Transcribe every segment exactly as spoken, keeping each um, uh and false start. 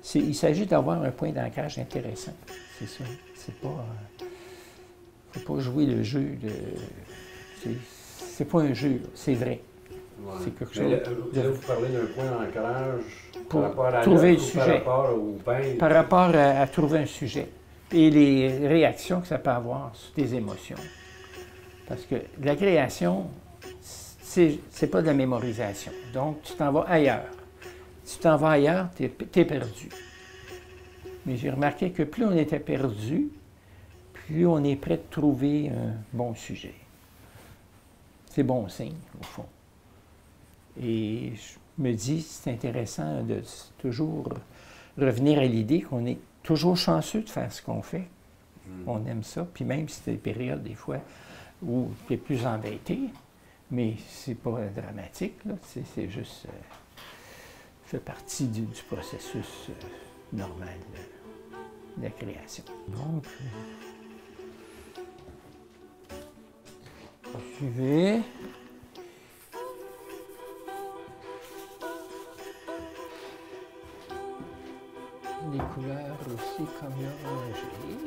il s'agit d'avoir un point d'ancrage intéressant, c'est ça. C'est pas... Il ne faut pas jouer le jeu de... C'est pas un jeu, c'est vrai. Ouais. C'est quelque chose... Là, de... là, vous parlez d'un point d'ancrage pour par rapport à trouver le ou sujet. Par rapport au peintre. Par rapport à, à trouver un sujet. Et les réactions que ça peut avoir sur tes émotions. Parce que la création, c'est pas de la mémorisation. Donc, tu t'en vas ailleurs. Si tu t'en vas ailleurs, tu es, es perdu. Mais j'ai remarqué que plus on était perdu, plus on est prêt de trouver un bon sujet. C'est bon signe, au fond. Et je me dis, c'est intéressant de toujours revenir à l'idée qu'on est toujours chanceux de faire ce qu'on fait. Mm. On aime ça. Puis même si c'est des périodes, des fois, où tu es plus embêté, mais c'est pas dramatique, là. C'est juste... Euh, fait partie du, du processus euh, normal de, de la création. Donc, euh, suivez. Les couleurs aussi comme l'oranger.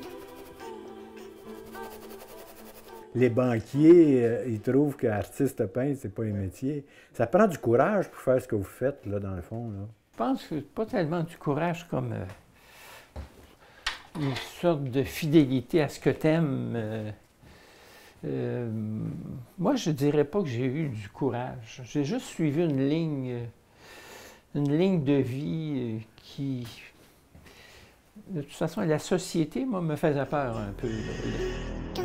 Les banquiers, euh, ils trouvent qu'artiste peintre, c'est pas un métier. Ça prend du courage pour faire ce que vous faites, là, dans le fond, là. Je pense que pas tellement du courage comme euh, une sorte de fidélité à ce que tu aimes. Euh, euh, moi, je dirais pas que j'ai eu du courage. J'ai juste suivi une ligne, une ligne de vie euh, qui... De toute façon, la société, moi, me faisait peur un peu. Là.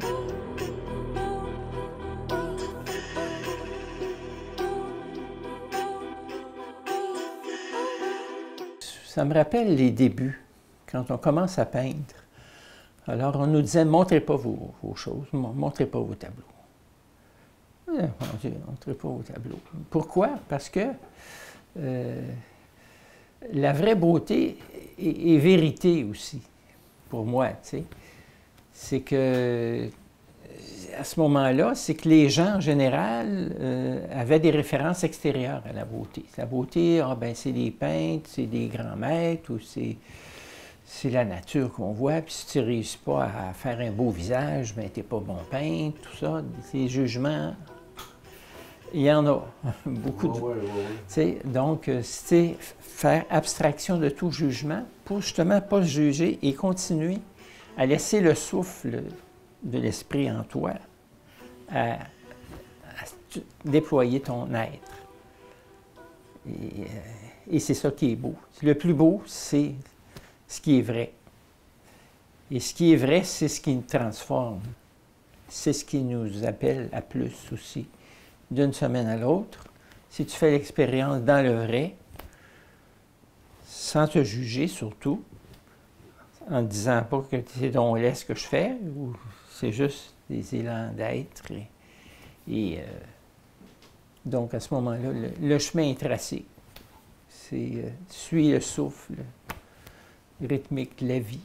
Ça me rappelle les débuts, quand on commence à peindre. Alors, on nous disait, montrez pas vos, vos choses, montrez pas vos tableaux. Eh, mon Dieu, montrez pas vos tableaux. Pourquoi? Parce que euh, la vraie beauté est, est vérité aussi, pour moi, tu sais. C'est que, à ce moment-là, c'est que les gens, en général, euh, avaient des références extérieures à la beauté. La beauté, ah, ben, c'est des peintres, c'est des grands maîtres, ou c'est la nature qu'on voit, puis si tu ne réussis pas à faire un beau visage, ben, tu n'es pas bon peintre, tout ça. Ces jugements, il y en a beaucoup. De, ouais, ouais, ouais. Donc, c'est faire abstraction de tout jugement pour justement pas se juger et continuer à laisser le souffle de l'esprit en toi à, à déployer ton être. Et, et c'est ça qui est beau. Le plus beau, c'est ce qui est vrai. Et ce qui est vrai, c'est ce qui nous transforme. C'est ce qui nous appelle à plus aussi. D'une semaine à l'autre, si tu fais l'expérience dans le vrai, sans te juger surtout, en ne disant pas que c'est donc laid ce que je fais, ou c'est juste des élans d'être. Et, et euh, donc, à ce moment-là, le, le chemin est tracé. C'est euh, suis le souffle rythmique de la vie.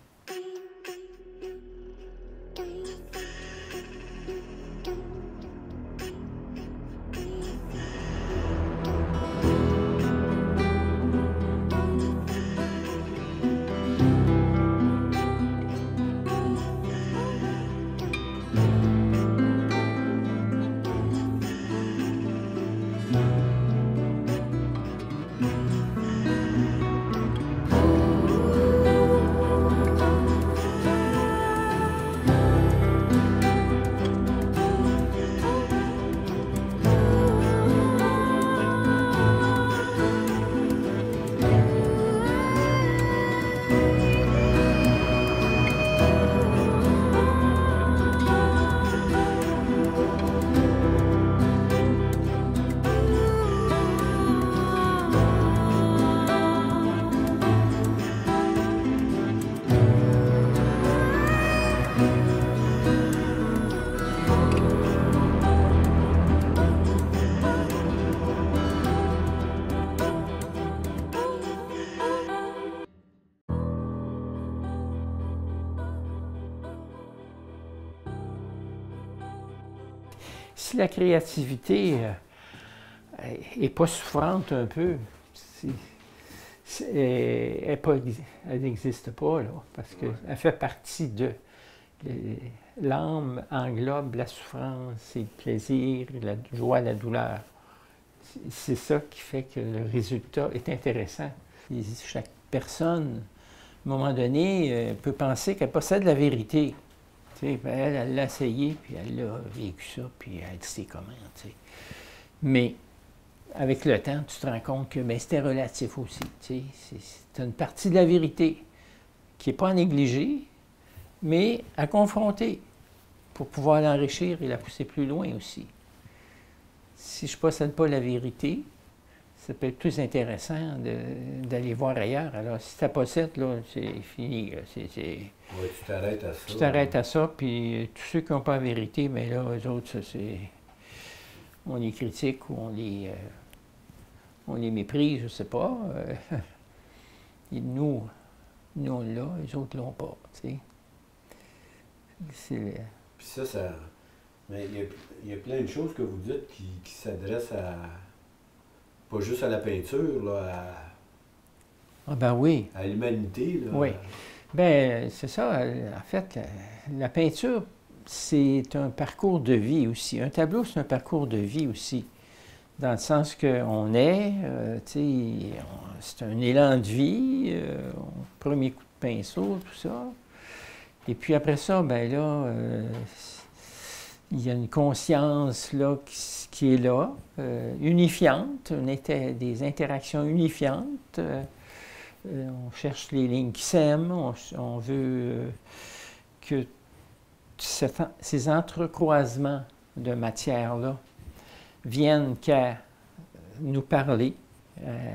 Si la créativité n'est euh, pas souffrante un peu, elle n'existe pas, là, parce qu'elle ouais. fait partie de... L'âme englobe la souffrance et le plaisir, la joie, la douleur. C'est ça qui fait que le résultat est intéressant. Chaque personne, à un moment donné, peut penser qu'elle possède la vérité. Tu sais, ben elle, elle l'a essayé, puis elle a vécu ça, puis elle sait comment. Tu sais. Mais avec le temps, tu te rends compte que ben, c'était relatif aussi. Tu sais. C'est une partie de la vérité qui n'est pas à négliger, mais à confronter pour pouvoir l'enrichir et la pousser plus loin aussi. Si je ne possède pas la vérité, ça peut être plus intéressant d'aller voir ailleurs. Alors, si tu la possèdes, là, c'est fini. Là. C'est, c'est... Oui, tu t'arrêtes à ça. Tu t'arrêtes à ça, puis tous ceux qui n'ont pas la vérité, mais là, eux autres, ça, c'est... on les critique ou on les, euh... on les méprise, je ne sais pas. Et nous, nous, on l'a, eux autres ne l'ont pas, tu sais. C'est... Puis ça, ça... Mais il y, a, il y a plein de choses que vous dites qui, qui s'adressent à... pas juste à la peinture, là, à... Ah ben oui. À l'humanité, là. Oui. Bien, c'est ça. En fait, la, la peinture, c'est un parcours de vie aussi. Un tableau, c'est un parcours de vie aussi. Dans le sens qu'on est, euh, tu sais, c'est un élan de vie, euh, premier coup de pinceau, tout ça. Et puis après ça, ben là, euh, il y a une conscience là, qui, qui est là, euh, unifiante, une inter- des interactions unifiantes. Euh, euh, on cherche les lignes qui s'aiment, on, on veut euh, que cet, ces entrecroisements de matière-là viennent qu'à nous parler, euh,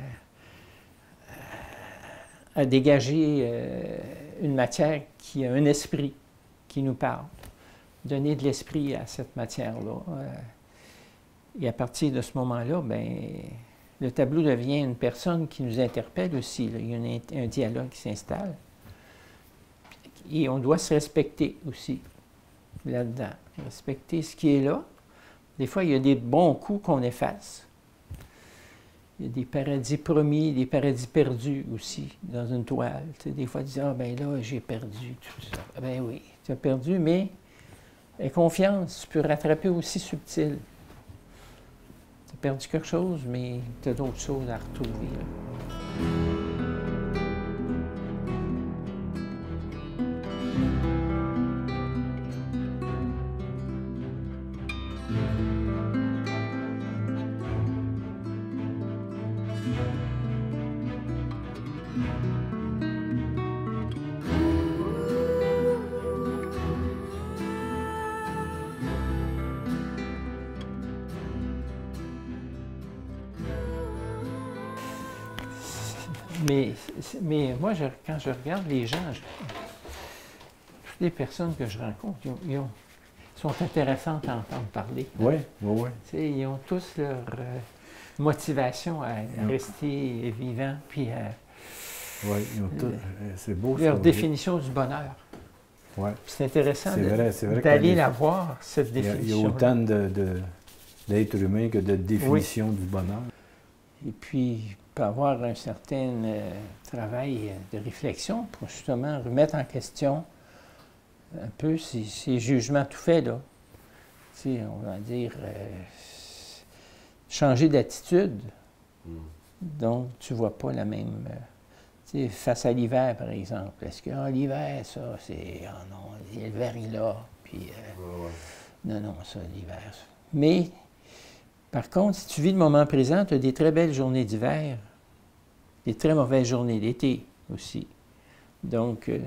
à dégager euh, une matière qui a un esprit qui nous parle. Donner de l'esprit à cette matière-là. Euh, et à partir de ce moment-là, bien, le tableau devient une personne qui nous interpelle aussi. Là. Il y a un, un dialogue qui s'installe. Et on doit se respecter aussi là-dedans. Respecter ce qui est là. Des fois, il y a des bons coups qu'on efface. Il y a des paradis promis, des paradis perdus aussi dans une toile. Tu sais, des fois, tu dis « Ah, ben là, j'ai perdu tout ça. » Ben oui, tu as perdu, mais aie confiance, tu peux rattraper aussi subtil. Tu as perdu quelque chose, mais tu as d'autres choses à retrouver. Là. Mais, mais moi, je, quand je regarde les gens, je, toutes les personnes que je rencontre, ils, ont, ils ont, sont intéressantes à entendre parler. Oui, oui, oui. Tu sais, ils ont tous leur euh, motivation à, à rester vivants, puis à, oui, ils ont tout, c'est beau. Leur ça, définition du bonheur. Ouais. C'est intéressant d'aller la voir, cette définition. Il y a, il y a autant de, de, d'êtres humains que de définitions oui. du bonheur. Et puis, peut avoir un certain euh, travail de réflexion pour justement remettre en question un peu ces, ces jugements tout faits, là. Tu sais, on va dire, euh, changer d'attitude. Mm. Donc, tu ne vois pas la même... Euh, tu sais, face à l'hiver, par exemple. Est-ce que ah, l'hiver, ça, c'est... Ah oh non, l'hiver, il est là. Puis, euh, ouais, ouais. Non, non, ça, l'hiver. Ça. Mais... Par contre, si tu vis le moment présent, tu as des très belles journées d'hiver, des très mauvaises journées d'été aussi. Donc, euh,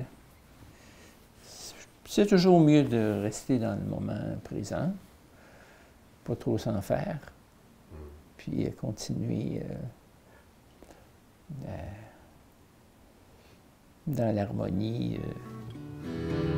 c'est toujours mieux de rester dans le moment présent, pas trop s'en faire, puis euh, continuer euh, dans l'harmonie. Euh.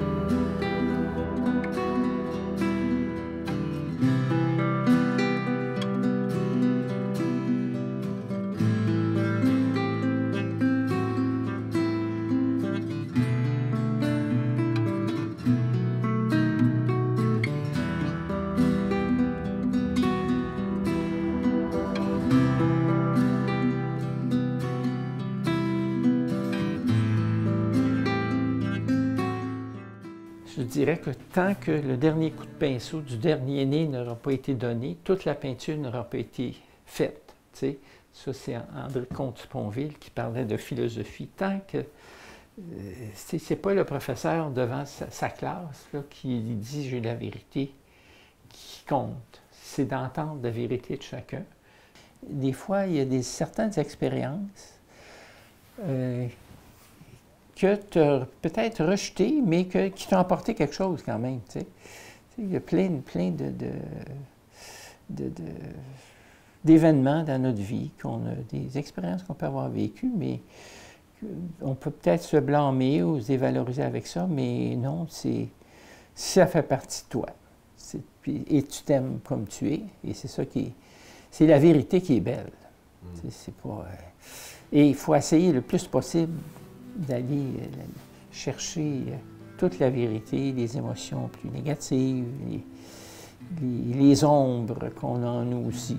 je dirais que tant que le dernier coup de pinceau du dernier nez n'aura pas été donné, toute la peinture n'aura pas été faite. Tu sais. Ça, c'est André Comte-Sponville qui parlait de philosophie. Tant que euh, c'est pas le professeur devant sa, sa classe là, qui dit « j'ai la vérité » qui compte. C'est d'entendre la vérité de chacun. Des fois, il y a des, certaines expériences euh, que tu as peut-être rejetées, mais que, qui t'ont apporté quelque chose quand même. Tu sais. Il y a plein, plein de, de, de, de, d'événements dans notre vie, qu'on a des expériences qu'on peut avoir vécues, mais on peut peut-être se blâmer ou se dévaloriser avec ça, mais non, c'est, ça fait partie de toi. C'est, puis, et tu t'aimes comme tu es, et c'est ça qui est, c'est la vérité qui est belle. Mm. C'est, c'est pas, euh, et il faut essayer le plus possible d'aller euh, chercher euh, toute la vérité, les émotions plus négatives, les, les, les ombres qu'on a en nous aussi.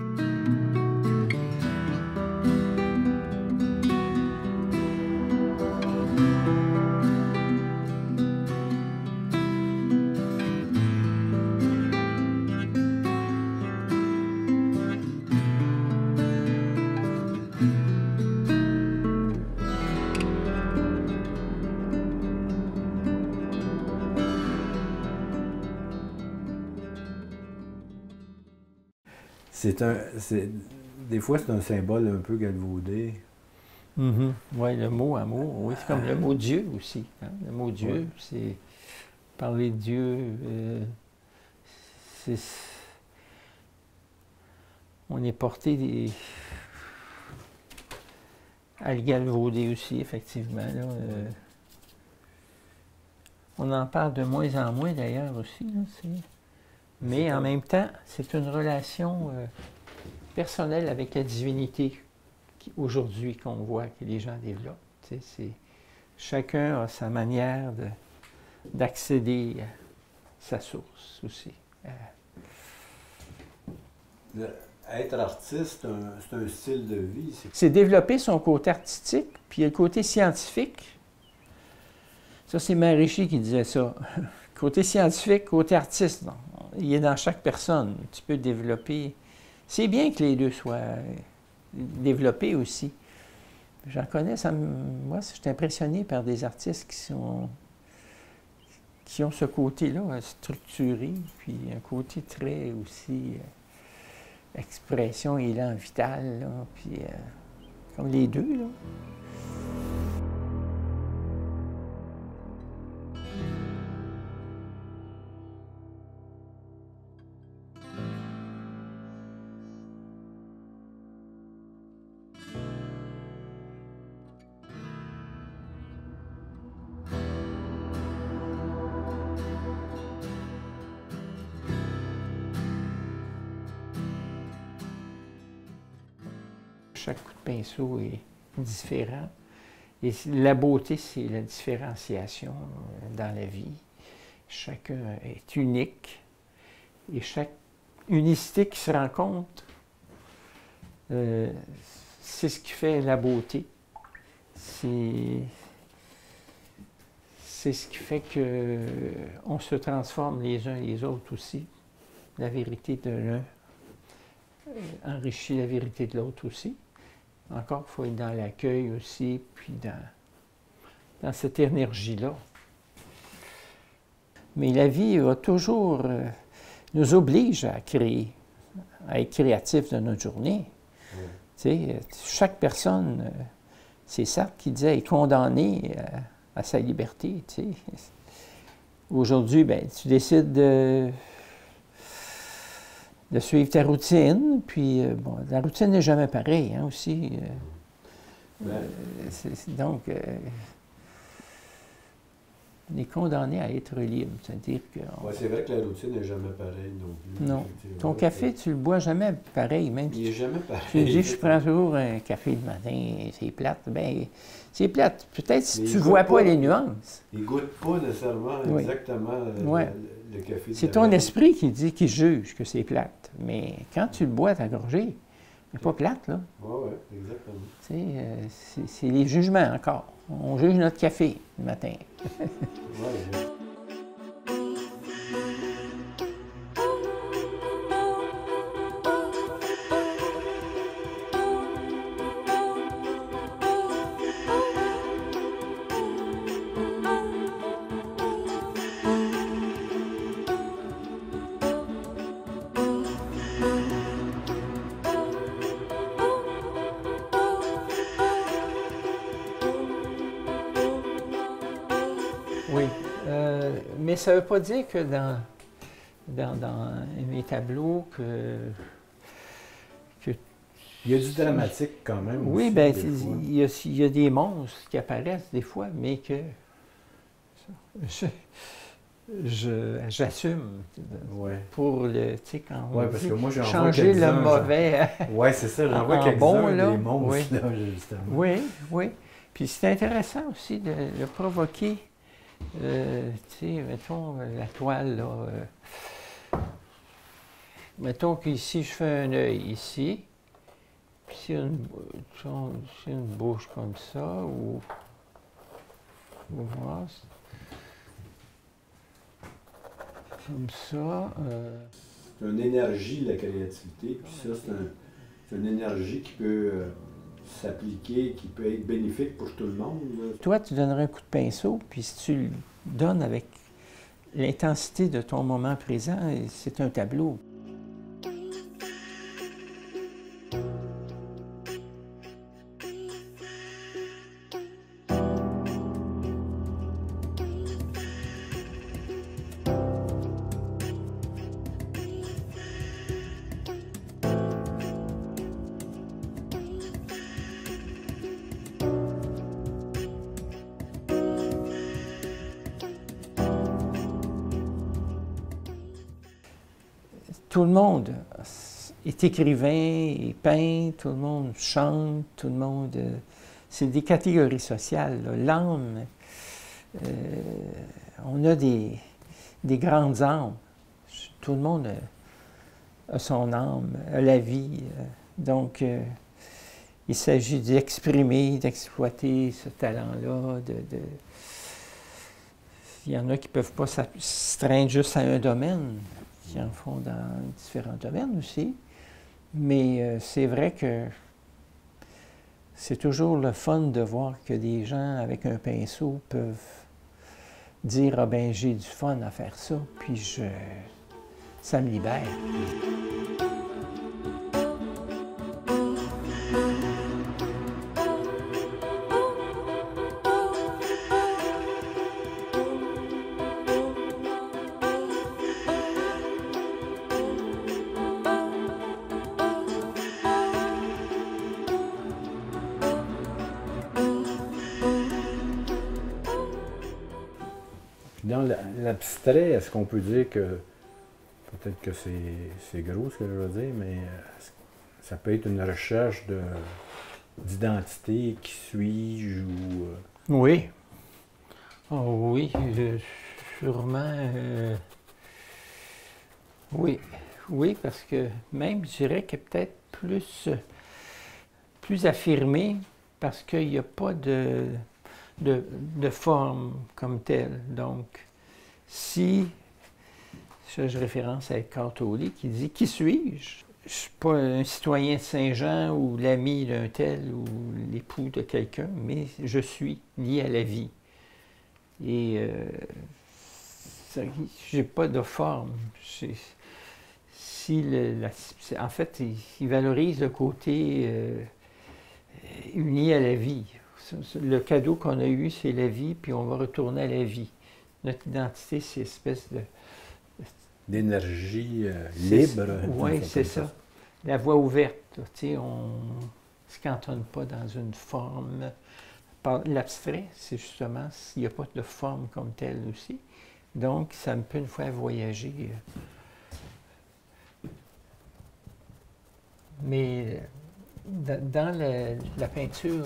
C'est un, c'est, des fois, c'est un symbole un peu galvaudé. Mm-hmm. Oui, le mot amour, oui, c'est comme le mot Dieu aussi. Hein? Le mot Dieu, ouais. C'est parler de Dieu. Euh, c'est, on est porté des, à le galvauder aussi, effectivement. Là, euh, on en parle de moins en moins d'ailleurs aussi. Là, c'est... Mais en même temps, c'est une relation euh, personnelle avec la divinité qui, aujourd'hui qu'on voit que les gens développent. Tu sais, c'est, chacun a sa manière de, d'accéder à sa source aussi. Euh, Le, être artiste, c'est un, c'est un style de vie. C'est... c'est développer son côté artistique, puis le côté scientifique. Ça, c'est Maharishi qui disait ça. Côté scientifique, côté artiste, non. Il est dans chaque personne. Tu peux développer. C'est bien que les deux soient développés aussi. J'en connais, ça me... moi, je suis impressionné par des artistes qui sont qui ont ce côté-là, structuré, puis un côté très aussi euh, expression, élan vital, là, puis euh, comme les deux, là. Chaque coup de pinceau est différent. Et la beauté, c'est la différenciation dans la vie. Chacun est unique. Et chaque unicité qui se rencontre, euh, c'est ce qui fait la beauté. C'est, c'est ce qui fait qu'on se transforme les uns les autres aussi. La vérité de l'un enrichit la vérité de l'autre aussi. Encore, il faut être dans l'accueil aussi, puis dans, dans cette énergie-là. Mais la vie va toujours, euh, nous oblige à créer, à être créatif de notre journée. Oui. Tu sais, chaque personne, euh, c'est ça qui disait, est condamnée à, à sa liberté. Tu sais. Aujourd'hui, ben, tu décides de... de suivre ta routine, puis euh, bon, la routine n'est jamais pareille, hein, aussi. Euh, ouais. euh, c'est, c'est, donc, euh, on est condamné à être libre, c'est-à-dire que... On... Ouais, c'est vrai que la routine n'est jamais pareille non plus. Non. Ton café, tu le bois jamais pareil, même Il n'est jamais pareil. Tu dis, je prends toujours un café le matin, c'est plate. Bien, c'est plate. Peut-être si tu ne vois pas, pas les nuances. Il ne goûte pas nécessairement oui. exactement le, ouais. le, le café. C'est ton esprit qui dit, qui juge que c'est plate. Mais quand tu le bois, ta gorgée, il n'est pas plate, là. Oui, oui, exactement. Tu sais, euh, c'est, c'est les jugements encore. On juge notre café le matin. ouais, ouais. oui. Euh, mais ça ne veut pas dire que dans, dans, dans mes tableaux que, que... Il y a du dramatique quand même. Oui, aussi, bien, il y, a, il y a des monstres qui apparaissent des fois, mais que je, je, j'assume ouais. pour le, tu sais, quand on ouais, parce dit que moi, j'en changer le mauvais. Oui, c'est ça, j'en vois quelques-uns bon, là, des monstres, oui. là, justement. Oui, oui. Puis c'est intéressant aussi de le provoquer. Euh, tu sais, mettons, la toile, là. Euh, mettons qu'ici, je fais un œil ici. Puis c'est une, une bouche comme ça, ou... ou voir, comme ça. Euh... C'est une énergie, la créativité, puis ça, c'est un, c'est une énergie qui peut euh, s'appliquer, qui peut être bénéfique pour tout le monde. Là. Toi, tu donnerais un coup de pinceau, puis si tu le donnes avec l'intensité de ton moment présent, c'est un tableau. Tout le monde est écrivain, et peint, tout le monde chante, tout le monde... Euh, c'est des catégories sociales. L'âme, euh, on a des, des grandes âmes. Tout le monde a, a son âme, a la vie. Euh, donc, euh, il s'agit d'exprimer, d'exploiter ce talent-là. De, de... Il y en a qui ne peuvent pas s'astreindre juste à un domaine, qui en font dans différents domaines aussi. Mais euh, c'est vrai que c'est toujours le fun de voir que des gens avec un pinceau peuvent dire « Ah ben j'ai du fun à faire ça, puis je, ça me libère ». Dans l'abstrait, est-ce qu'on peut dire que, peut-être que c'est gros ce que je veux dire, mais ça peut être une recherche d'identité, qui suis-je ou... Oui. Oh, oui, euh, sûrement. Euh, oui, oui, parce que même, je dirais que peut-être plus, plus affirmé, parce qu'il n'y a pas de... De, de forme comme telle. Donc, si, je, je référence à Eckhart Tolle qui dit « Qui suis-je? » Je ne suis pas un citoyen de Saint-Jean ou l'ami d'un tel ou l'époux de quelqu'un, mais je suis lié à la vie. Et euh, je n'ai pas de forme. Si le, la, en fait, il, il valorise le côté euh, uni à la vie. Le cadeau qu'on a eu, c'est la vie, puis on va retourner à la vie. Notre identité, c'est une espèce de... d'énergie euh, libre. Oui, c'est ça. La voie ouverte. Tu sais, on ne se cantonne pas dans une forme. L'abstrait, c'est justement s'il n'y a pas de forme comme telle aussi. Donc, ça me peut une fois voyager. Mais dans la, la peinture...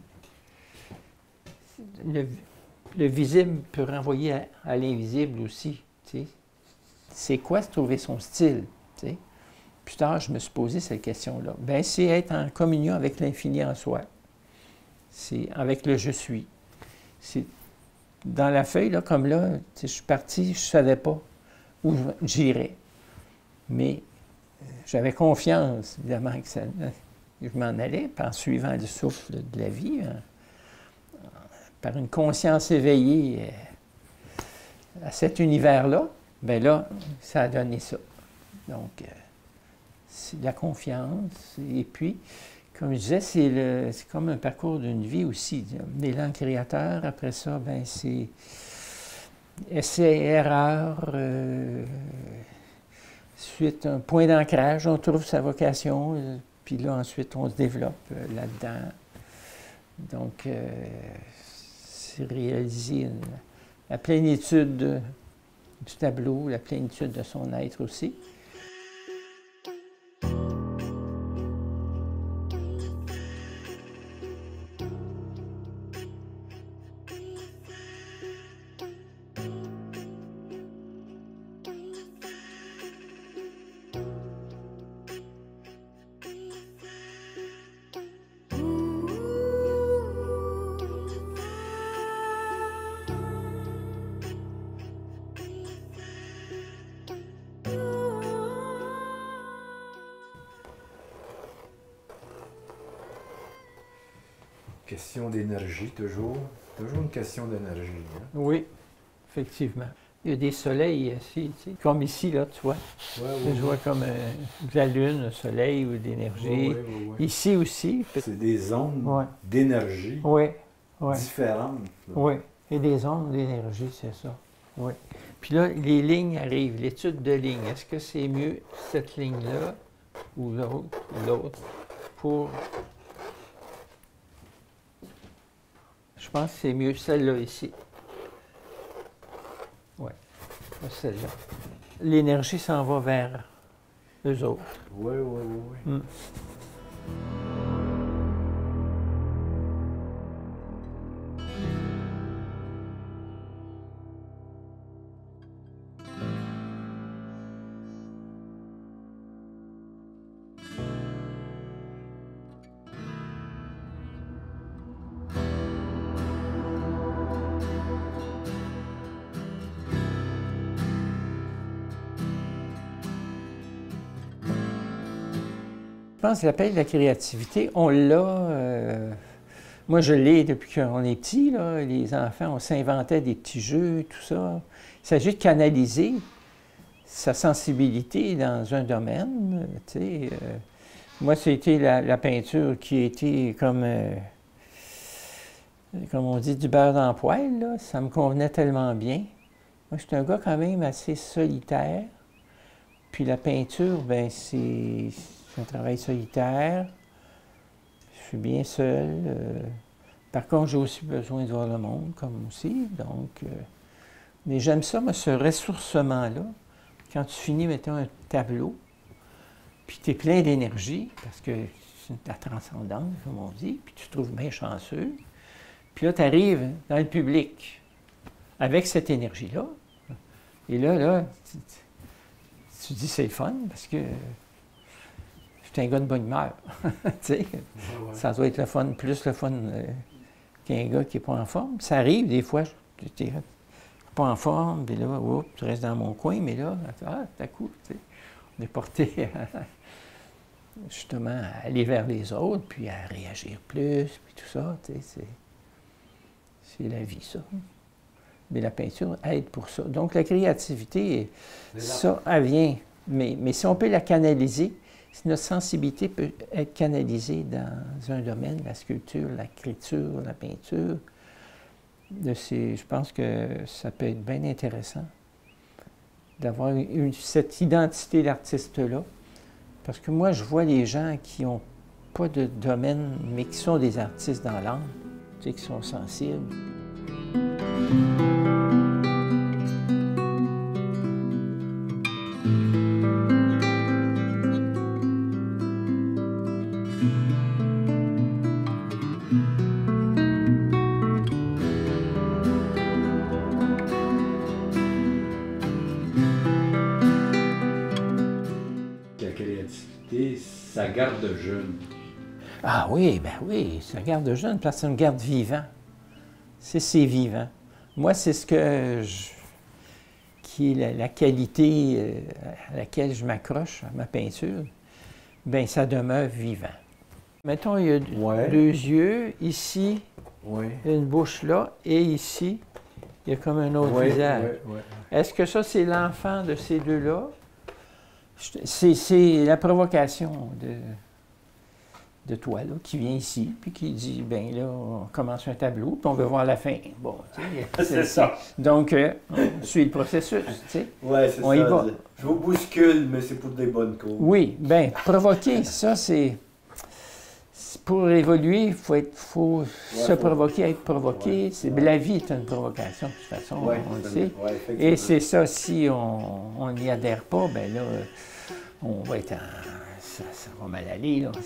Le, le visible peut renvoyer à, à l'invisible aussi. C'est quoi se trouver son style? T'sais? Plus tard, je me suis posé cette question-là. Ben, c'est être en communion avec l'infini en soi. C'est avec le « je suis ». Dans la feuille, là, comme là, je suis parti, je ne savais pas où j'irais. Mais j'avais confiance, évidemment, que ça, je m'en allais, en suivant le souffle de la vie, hein, par une conscience éveillée euh, à cet univers-là, bien là, ça a donné ça. Donc, euh, c'est de la confiance. Et puis, comme je disais, c'est comme un parcours d'une vie aussi. L'élan créateur, après ça, bien, c'est essai-erreur, euh, ensuite un point d'ancrage, on trouve sa vocation, euh, puis là ensuite on se développe euh, là-dedans. Donc, euh, c'est réaliser une, la plénitude de, du tableau, la plénitude de son être aussi. Question d'énergie, toujours. Toujours une question d'énergie. Hein? Oui, effectivement. Il y a des soleils ici, tu sais, comme ici, là, tu vois. Ouais, ouais, Je ouais. vois comme euh, de la lune, un soleil ou de l'énergie. Ouais, ouais, ouais, ouais. Ici aussi. C'est des ondes Ouais. d'énergie Oui, oui, différentes. là. oui. Et des ondes d'énergie, c'est ça. Oui. Puis là, les lignes arrivent, l'étude de lignes. Est-ce que c'est mieux cette ligne-là ou l'autre ou l'autre pour... Je pense que c'est mieux celle-là ici. Oui, celle-là. L'énergie s'en va vers eux autres. Oui, oui, oui. oui. Mm. Je pense que l'appel de la créativité, on l'a... euh, moi, je l'ai depuis qu'on est petit, là. Les enfants, on s'inventait des petits jeux, tout ça. Il s'agit de canaliser sa sensibilité dans un domaine, tu sais. Euh, moi, c'était la, la peinture qui a été comme... euh, comme on dit, du beurre dans le poêle, là. Ça me convenait tellement bien. Moi, je suis un gars quand même assez solitaire. Puis la peinture, ben c'est... C'est un travail solitaire. Je suis bien seul. Euh, par contre, j'ai aussi besoin de voir le monde, comme aussi. Donc, euh, mais j'aime ça, moi, ce ressourcement-là. Quand tu finis, mettons, un tableau, puis tu es plein d'énergie, parce que c'est la transcendance, comme on dit, puis tu te trouves bien chanceux. Puis là, tu arrives dans le public avec cette énergie-là. Et là, là, tu, tu dis c'est le fun, parce que c'est un gars de bonne humeur. Tu sais, Ouais, ouais. ça doit être le fun, plus le fun euh, qu'un gars qui n'est pas en forme. Ça arrive des fois, tu n'es pas en forme, puis là, oups, tu restes dans mon coin, mais là, ah, t'as coup, tu sais, on est porté à, justement à aller vers les autres, puis à réagir plus, puis tout ça, tu sais, c'est, c'est la vie, ça. Mais la peinture aide pour ça. Donc la créativité, ça, elle vient. Mais, mais si on peut la canaliser, si notre sensibilité peut être canalisée dans un domaine, la sculpture, l'écriture, la peinture, de ces, je pense que ça peut être bien intéressant d'avoir une, cette identité d'artiste-là. Parce que moi, je vois les gens qui n'ont pas de domaine, mais qui sont des artistes dans l'âme, tu sais, qui sont sensibles. La créativité, ça garde jeune. Ah oui, ben oui, ça garde jeune, parce que ça me garde vivant. C'est c'est vivant. Moi, c'est ce que je, qui est la, la qualité euh, à laquelle je m'accroche à ma peinture, bien, ça demeure vivant. Mettons, il y a deux, Ouais. deux yeux, ici, Oui. il y a une bouche là, et ici, il y a comme un autre Oui, visage. oui, oui. Est-ce que ça, c'est l'enfant de ces deux-là? C'est c'est la provocation de, de toi, là, qui vient ici, puis qui dit, ben là, on commence un tableau, puis on veut voir la fin. Bon, tu sais, C'est ça. Donc, euh, on suit le processus, tu sais. Oui, c'est ça. On y va. Je vous bouscule, mais c'est pour des bonnes causes. Oui, bien, provoquer, ça, c'est... Pour évoluer, il faut, être, faut ouais, se faut... provoquer, être provoqué. Ouais, c'est, ouais. La vie est une provocation, de toute façon, ouais, on le c'est, sait. Ouais, Et c'est ça, si on n'y adhère pas, bien là, on va être en... Ça, ça va mal aller, là.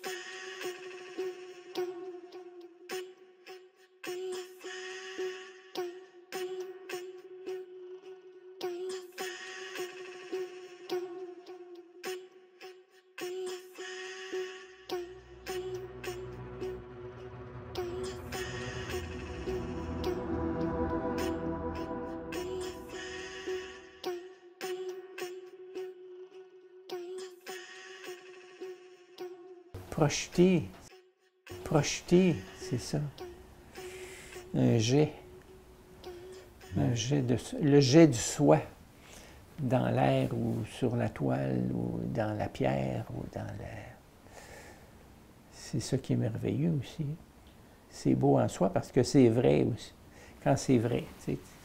Projeter, projeter, c'est ça. Un jet. Un jet de, le jet du soi dans l'air ou sur la toile ou dans la pierre ou dans l'air. C'est ça qui est merveilleux aussi. C'est beau en soi parce que c'est vrai aussi. Quand c'est vrai, tu sais.